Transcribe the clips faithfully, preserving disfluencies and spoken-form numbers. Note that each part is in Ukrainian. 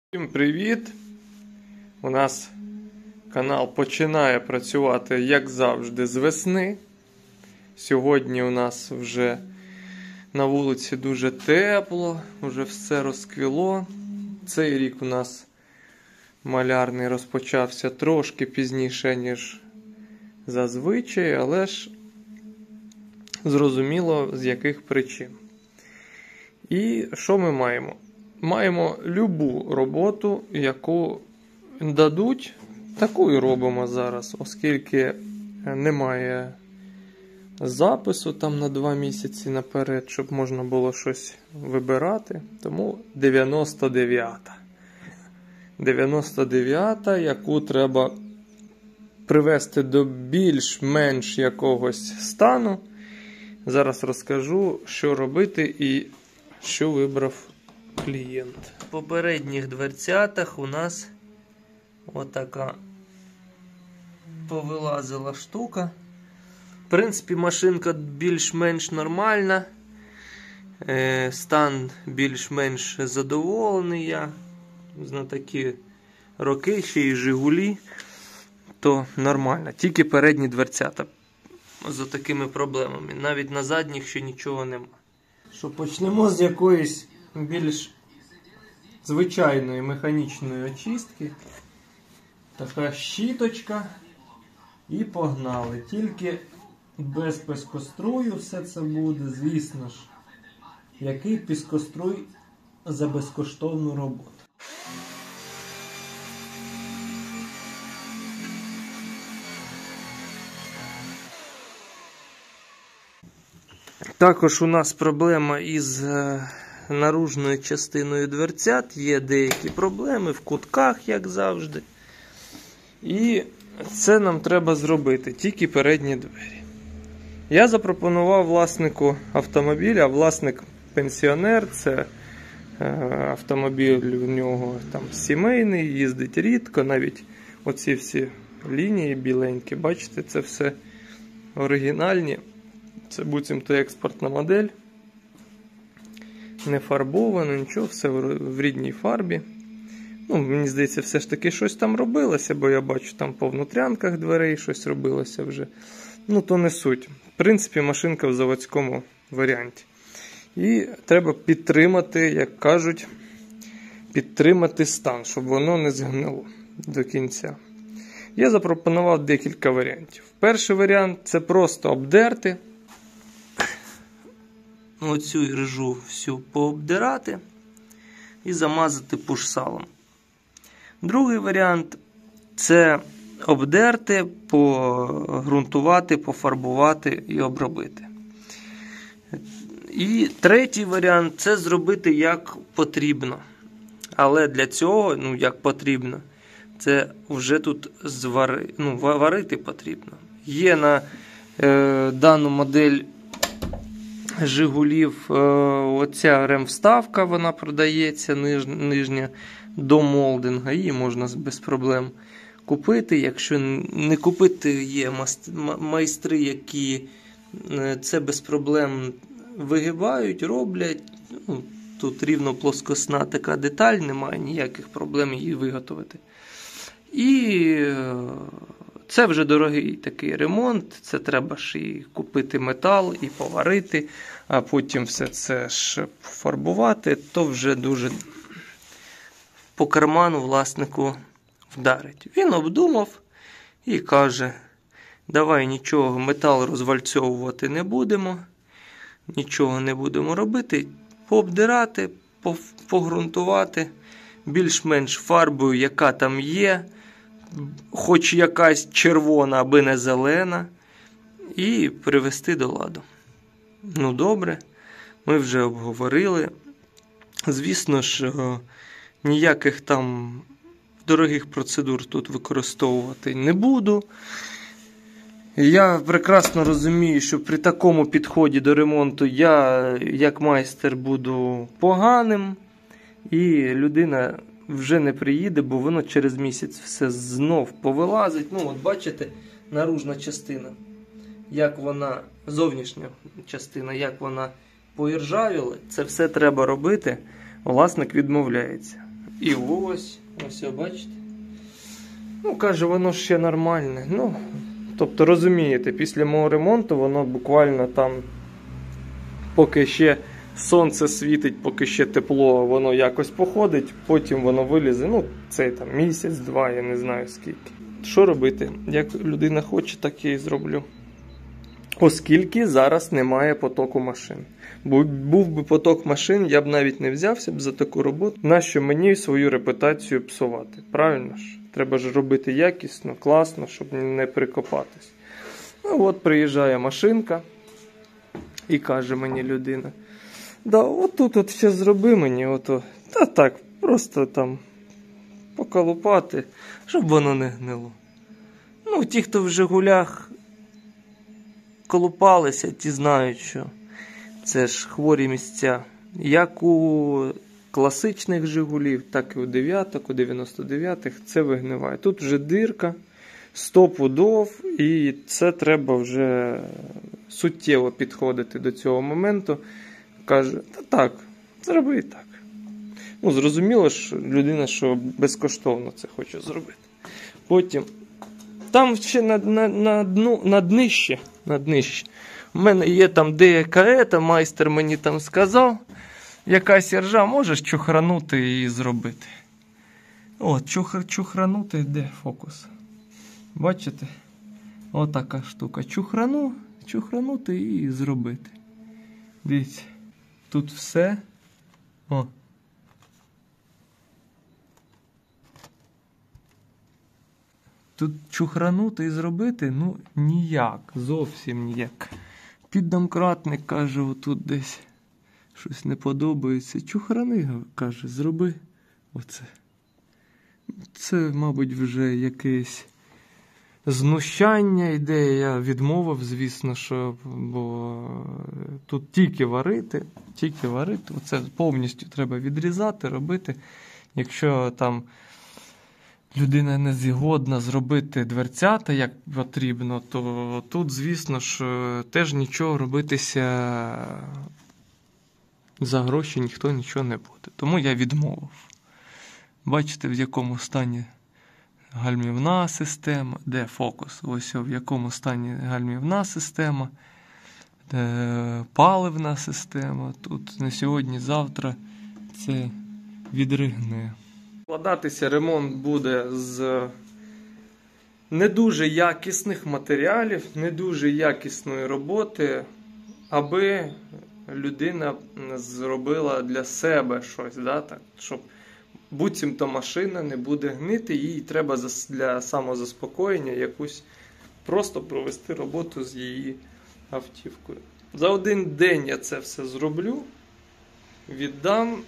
Всім привіт! У нас канал починає працювати, як завжди, з весни. Сьогодні у нас вже на вулиці дуже тепло, вже все розквіло. Цей рік у нас малярний розпочався трошки пізніше, ніж зазвичай, але ж зрозуміло, з яких причин. І що ми маємо? Маємо любу роботу, яку дадуть, таку і робимо зараз, оскільки немає запису там на два місяці наперед, щоб можна було щось вибирати. Тому дев'яносто дев'ята. дев'яносто дев'ята, яку треба привести до більш-менш якогось стану. Зараз розкажу, що робити і що вибрав клієнт. В попередніх дверцятах у нас отака повилазила штука. В принципі, машинка більш-менш нормальна. Стан більш-менш задоволений я. На такі роки, ще й Жигулі, то нормально. Тільки передні дверцята з такими проблемами. Навіть на задніх ще нічого нема. Що почнемо з якоїсь більш звичайної механічної очистки. Така щіточка. І погнали. Тільки без піскострую все це буде, звісно ж. Який піскоструй за безкоштовну роботу. Також у нас проблема із наружною частиною дверцят. Є деякі проблеми в кутках, як завжди. І це нам треба зробити, тільки передні двері. Я запропонував власнику автомобіля, власник пенсіонер, це автомобіль у нього там сімейний, їздить рідко, навіть оці всі лінії біленькі, бачите, це все оригінальні. Це буцімто експортна модель. Не фарбовано, нічого, все в рідній фарбі. Ну, мені здається, все ж таки щось там робилося, бо я бачу там по внутрянках дверей щось робилося вже. Ну, то не суть. В принципі, машинка в заводському варіанті. І треба підтримати, як кажуть, підтримати стан, щоб воно не згнило до кінця. Я запропонував декілька варіантів. Перший варіант – це просто обдерти. Оцю іржу всю пообдирати і замазати пушсалом. Другий варіант – це обдерти, погрунтувати, пофарбувати і обробити. І третій варіант – це зробити як потрібно. Але для цього, ну як потрібно, це вже тут звари, ну, варити потрібно. Є на е, дану модель Жигулів е, оця ремвставка, вона продається, ниж, нижня, до молдинга. Її можна без проблем купити. Якщо не купити, є майстри, які це без проблем вигибають, роблять. Ну, тут рівно плоскосна така деталь, немає ніяких проблем її виготовити. І це вже дорогий такий ремонт, це треба ж і купити метал, і поварити, а потім все це ж пофарбувати, то вже дуже по карману власнику вдарить. Він обдумав і каже, давай нічого, метал розвальцьовувати не будемо, нічого не будемо робити, пообдирати, погрунтувати, більш-менш фарбою, яка там є, хоч якась червона, аби не зелена, і привести до ладу. Ну добре, ми вже обговорили. Звісно ж, ніяких там дорогих процедур тут використовувати не буду. Я прекрасно розумію, що при такому підході до ремонту я, як майстер, буду поганим, і людина вже не приїде, бо воно через місяць все знов повилазить. Ну, от бачите, наружна частина, як вона, зовнішня частина, як вона поіржавіла, це все треба робити, власник відмовляється. І ось, ось, бачите. Ну, каже, воно ще нормальне. Ну, тобто, розумієте, після мого ремонту воно буквально там, поки ще сонце світить, поки ще тепло, воно якось походить, потім воно вилізе, ну, це там місяць-два, я не знаю скільки. Що робити? Як людина хоче, так я і зроблю. Оскільки зараз немає потоку машин. Був би поток машин, я б навіть не взявся б за таку роботу. Нащо мені свою репутацію псувати? Правильно ж? Треба ж робити якісно, класно, щоб не прикопатись. Ну от приїжджає машинка і каже мені людина: да, отут от ще зроби мені, ото. Та так, просто там поколупати, щоб воно не гнило. Ну, ті, хто в Жигулях колупалися, ті знають, що це ж хворі місця. Як у класичних Жигулів, так і у дев'яток, у дев'яносто дев'ятих це вигниває. Тут вже дирка, сто пудов, і це треба вже суттєво підходити до цього моменту. Каже, та так, зроби так. Ну, зрозуміло, що людина, що безкоштовно це хоче зробити. Потім, там ще на, на, на, дну, на днище, на днище. У мене є там деяка ета, майстер мені там сказав, якась іржа, можеш чухранути і зробити. От, чух, чухранути, де фокус? Бачите? Отака штука. Чухрану, чухранути і зробити. Дивіться, тут все. О. Тут чухранути і зробити, ну, ніяк, зовсім ніяк. Піддомкратник каже, отут десь щось не подобається. Чухрани, каже, зроби оце. Це, мабуть, вже якесь знущання йде. Я відмовив, звісно, що, бо тут тільки варити, тільки варити. Оце повністю треба відрізати, робити. Якщо там людина не згодна зробити дверцята, як потрібно, то тут, звісно ж, теж нічого робитися за гроші ніхто нічого не буде. Тому я відмовив. Бачите, в якому стані гальмівна система, де фокус? Ось в якому стані гальмівна система, де паливна система. Тут на сьогодні-завтра це відригне. Складатися ремонт буде з не дуже якісних матеріалів, не дуже якісної роботи, аби людина зробила для себе щось, да, так, щоб буцімто машина не буде гнити, їй треба для самозаспокоєння якусь просто провести роботу з її автівкою. За один день я це все зроблю, віддам.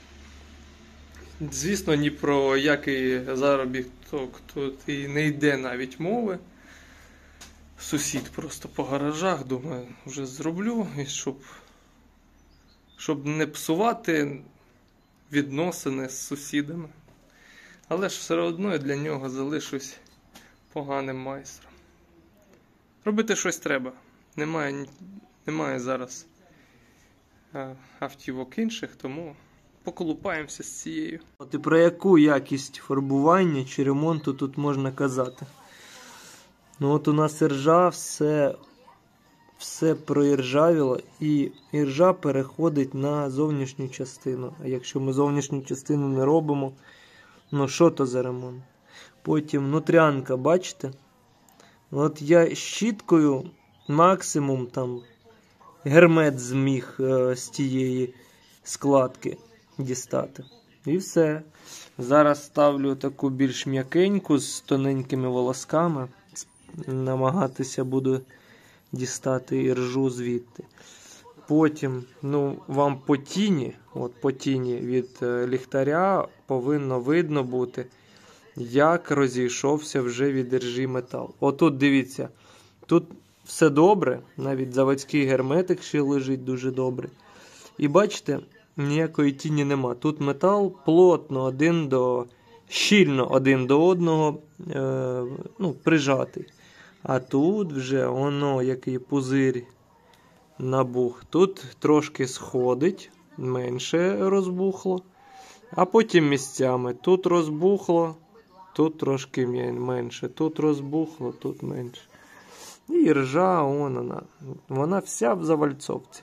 Звісно, ні про який заробіток тут і не йде навіть мови. Сусід просто по гаражах, думаю, вже зроблю, і щоб, щоб не псувати відносини з сусідами. Але ж все одно я для нього залишусь поганим майстром. Робити щось треба. Немає, немає зараз автівок інших, тому поколупаємося з цією. От і про яку якість фарбування чи ремонту тут можна казати? Ну от у нас іржа, все, все проіржавіло, і іржа переходить на зовнішню частину. А якщо ми зовнішню частину не робимо, ну що то за ремонт? Потім внутрянка, бачите? От я щіткою максимум там гермет зміг е, з тієї складки дістати. І все. Зараз ставлю таку більш м'якеньку з тоненькими волосками. Намагатися буду дістати іржу звідти. Потім, ну, вам по тіні, от по тіні від е, ліхтаря повинно видно бути, як розійшовся вже від іржі метал. Отут дивіться, тут все добре, навіть заводський герметик ще лежить дуже добре. І бачите, ніякої тіні нема. Тут метал плотно один до, щільно один до одного е, ну, прижатий. А тут вже воно, який пузир набух. Тут трошки сходить, менше розбухло. А потім місцями. Тут розбухло, тут трошки менше, тут розбухло, тут менше. І ржа, вон вона. Вона вся в завальцовці.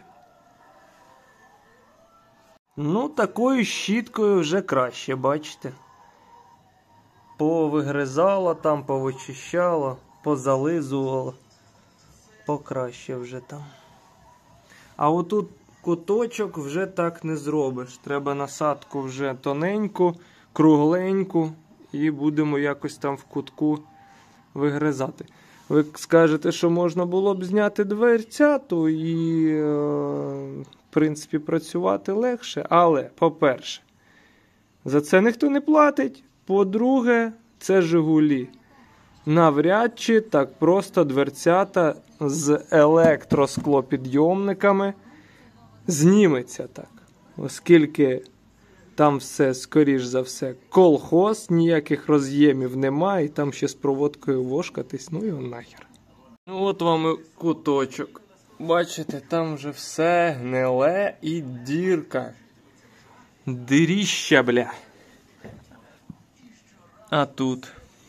Ну, такою щіткою вже краще, бачите. Повигризало там, повичищало, позализувало. Покраще вже там. А отут куточок вже так не зробиш. Треба насадку вже тоненьку, кругленьку. І будемо якось там в кутку вигризати. Ви скажете, що можна було б зняти дверцяту і, е, в принципі, працювати легше. Але, по-перше, за це ніхто не платить. По-друге, це Жигулі. Навряд чи так просто дверцята з електросклопідйомниками зніметься так. Оскільки там все, скоріш за все, колхоз, ніяких роз'ємів немає, і там ще з проводкою вошкатись, ну його нахер. От вам і куточок. Бачите, там вже все гниле і дірка. Диріща, бля. А тут.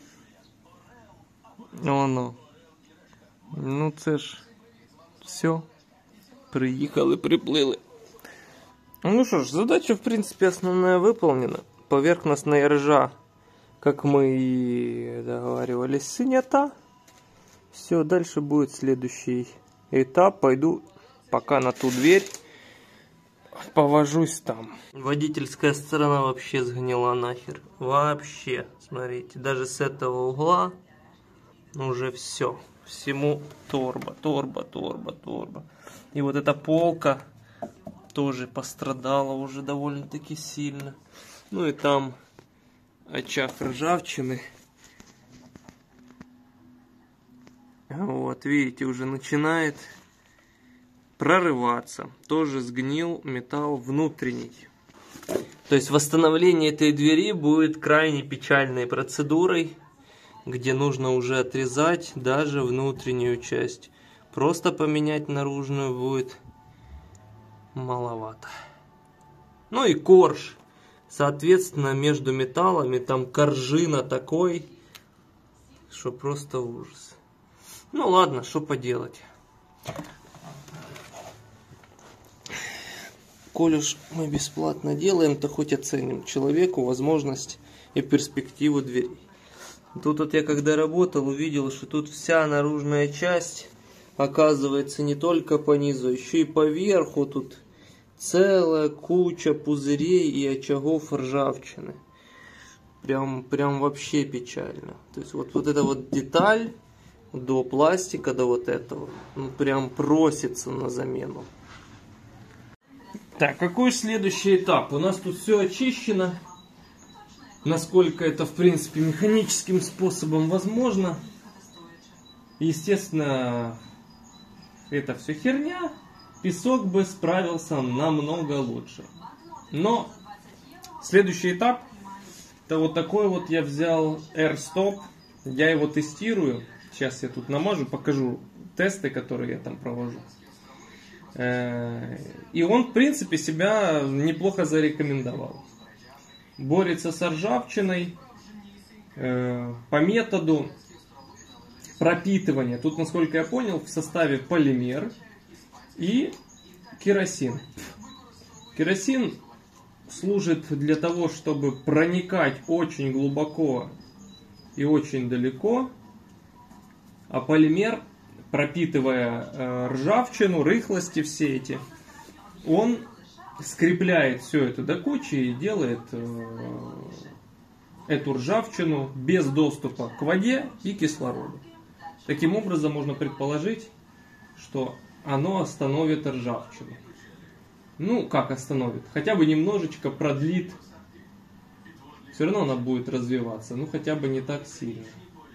Воно. Ну це ж все. Приїхали, приплили. Ну что ж, задача в принципе основная выполнена. Поверхностная ржа, как мы и договаривались, снята. Все, дальше будет следующий этап. Пойду пока на ту дверь, повожусь там. Водительская сторона вообще сгнила нахер. Вообще, смотрите, даже с этого угла уже все. Всему торба, торба, торба, торба. И вот эта полка тоже пострадала уже довольно-таки сильно. Ну и там очаг ржавчины. Вот, видите, уже начинает прорываться. Тоже сгнил металл внутренний. То есть восстановление этой двери будет крайне печальной процедурой, где нужно уже отрезать даже внутреннюю часть. Просто поменять наружную будет маловато. Ну и корж. Соответственно, между металлами там коржина такой, что просто ужас. Ну ладно, что поделать. Коль уж мы бесплатно делаем, то хоть оценим человеку возможность и перспективу дверей. Тут вот я когда работал, увидел, что тут вся наружная часть, оказывается, не только по низу, еще и по верху тут целая куча пузырей и очагов ржавчины. Прям, прям вообще печально. То есть вот, вот эта вот деталь до пластика, до вот этого, ну прям просится на замену. Так, какой следующий этап? У нас тут все очищено. Насколько это, в принципе, механическим способом возможно. Естественно, это все херня. Песок бы справился намного лучше. Но следующий этап, это вот такой вот я взял AirStop. Я его тестирую. Сейчас я тут намажу, покажу тесты, которые я там провожу. И он, в принципе, себя неплохо зарекомендовал. Борется с ржавчиной по методу пропитывания. Тут, насколько я понял, в составе полимер и керосин. Керосин служит для того, чтобы проникать очень глубоко и очень далеко, а полимер, пропитывая ржавчину, рыхлости все эти, он скрепляет все это до кучи и делает эту ржавчину без доступа к воде и кислороду. Таким образом можно предположить, что оно остановит ржавчину. Ну, как остановит? Хотя бы немножечко продлит. Все равно она будет развиваться, ну хотя бы не так сильно.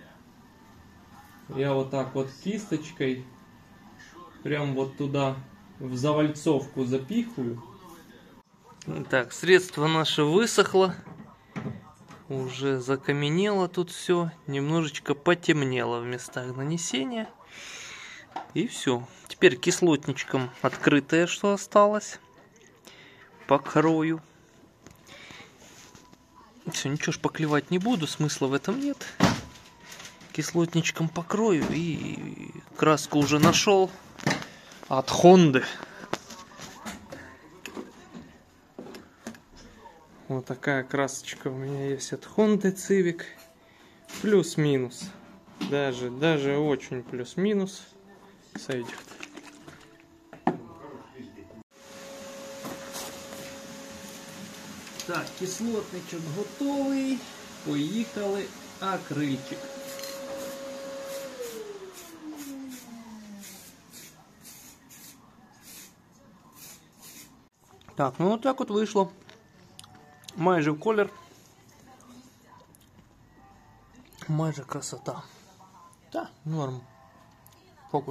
Я вот так вот кисточкой прям вот туда в завальцовку запихиваю. Так, средство наше высохло. Уже закаменело тут все. Немножечко потемнело в местах нанесения. И все. Теперь кислотничком открытое, что осталось, покрою. Все, ничего шпаклевать не буду, смысла в этом нет. Кислотничком покрою и краску уже нашел от Honda. Вот такая красочка у меня есть от Honda Civic. Плюс-минус. Даже, даже очень плюс-минус сойдет. Так, кислотничок готовий. Поїхали. Акрильчик. Так, ну от так от вийшло. Майже в колір. Майже красота. Так, норм. Фокус.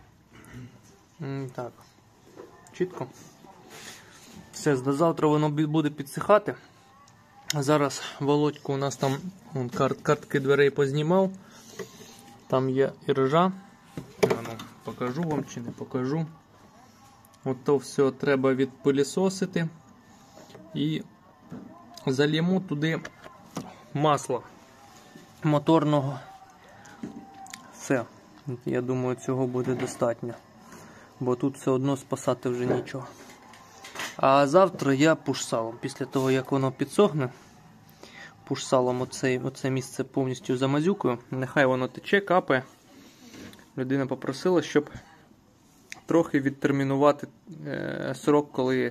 Так. Чітко. Все, до завтра воно буде підсихати. Зараз Володько у нас там он, карт, картки дверей познімав. Там є іржа. Ну, покажу вам чи не покажу. От то все треба відпилісосити. І зальємо туди масло моторного. Все. Я думаю, цього буде достатньо. Бо тут все одно спасати вже нічого. А завтра я пуш-салом. Після того, як воно підсохне, пуш-салом оце, оце місце повністю замазюкаю. Нехай воно тече, капає. Людина попросила, щоб трохи відтермінувати е, срок, коли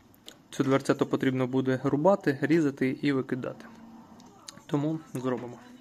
цю дверцяту потрібно буде рубати, різати і викидати. Тому зробимо.